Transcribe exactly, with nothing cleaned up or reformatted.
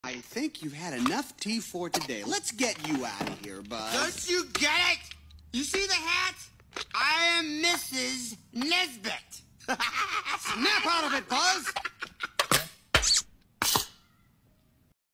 I think you've had enough tea for today. Let's get you out of here, Buzz. Don't you get it? You see the hat? I am Missus Nesbitt. Snap out of it, Buzz!